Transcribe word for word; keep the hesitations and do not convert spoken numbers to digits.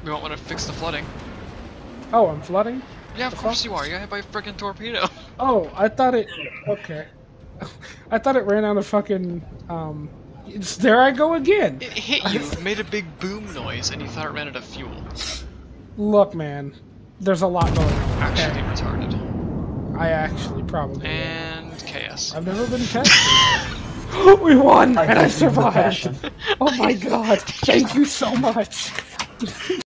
We won't want to fix the flooding. Oh, I'm flooding? Yeah, of The course fuck? you are. You got hit by a freaking torpedo. Oh, I thought it... Okay. I thought it ran out of fucking... Um... It's, there I go again! It hit you, made a big boom noise, and you thought it ran out of fuel. Look, man. There's a lot going on. Actually Okay. retarded. I actually probably And am. chaos. I've never been tested. We won! And I survived! Oh my god! Thank you so much!